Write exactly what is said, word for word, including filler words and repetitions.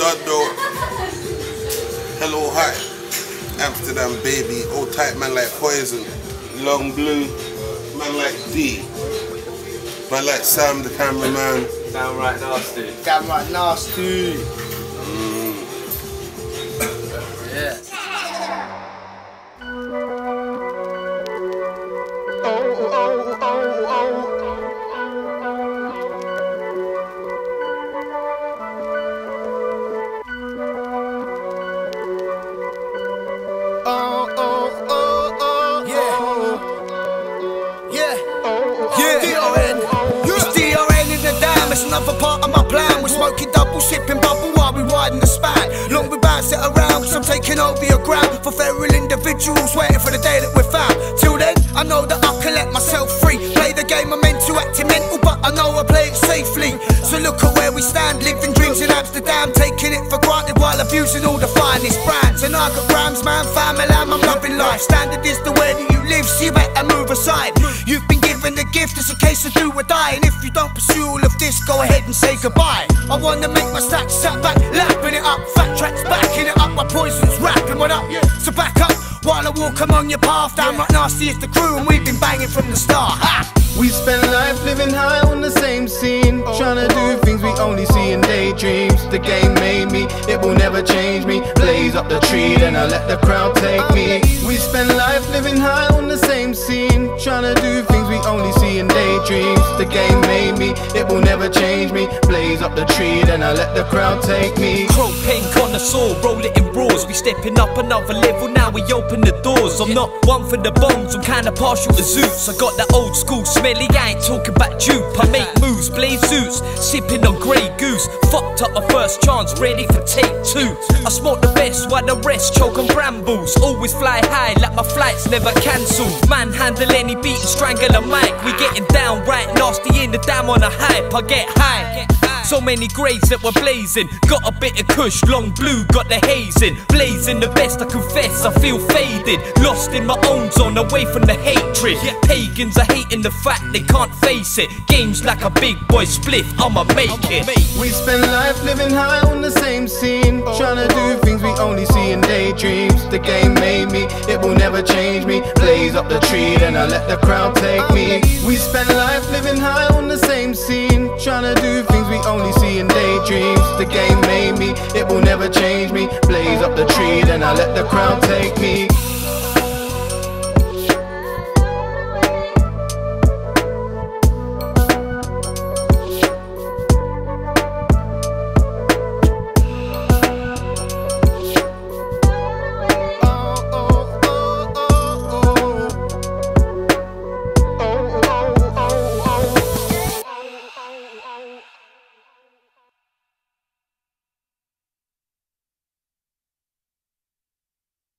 God though. Hello, hi. Amsterdam baby. Old tight man like Poison. Long Blue. Man like D. Man like Sam the cameraman. Downright nasty. Downright nasty. Mm. Yeah. Another part of my plan, we're smoking double, sipping bubble while we riding the span. Long we bounce it around, cause I'm taking over your ground. For feral individuals waiting for the day that we're found. Till then, I know that I'll collect myself free. Play the game I'm meant to, acting mental, but I know I play it safely. So look at where we stand, living dreams in Amsterdam, taking it for granted while abusing all the finest brands. And I got grams, man, family, I'm loving life. Standard is the way that you live, so you better move aside. You've been given the gift, it's a case of do or die. And if you don't pursue all of this, go ahead and say goodbye. I wanna make my stacks sat back, lapping it up. Fat tracks backing it up, my poison's rapping what up. So back up while I walk along your path. Downright nasty is the crew, and we've been banging from the start. Ha! We spend life living high on the same scene, trying to do things we only see in daydreams. The game made me, it will never change me. Blaze up the tree, then I let the crowd take me. We spend life living high on the same scene, trying to do things we only see in daydreams. The game made me, it will never change me. Blaze up the tree, then I let the crowd take me. Crow pink on the saw, roll it in roars. We stepping up another level, now we open the doors. I'm not one for the bombs, I'm kinda partial to Zeus. I got that old school smelly, I ain't talking about dupe. I make moves, blaze suits, sipping on Grey Goose. Fucked up my first chance, ready for take two. I smoke the best while the rest choke on brambles. Always fly high like my flights never cancelled. Manhandle any beat and strangle a mic. We getting down right nasty in the dam on a hype. I get high. So many grades that were blazing. Got a bit of kush, Long Blue got the hazing. Blazing the best, I confess, I feel faded. Lost in my own zone, away from the hatred. Pagans are hating the fact they can't face it. Games like a big boy spliff, I'ma make it. We spend life living high on the same scene, trying to do things we only see in daydreams. The game made me, it will never change me. Blaze up the tree, then I let the crowd take me. We spend life living high on the same scene, trying to do things we only see in daydreams. The game made me, it will never change me. Blaze up the tree, then I let the crowd take me.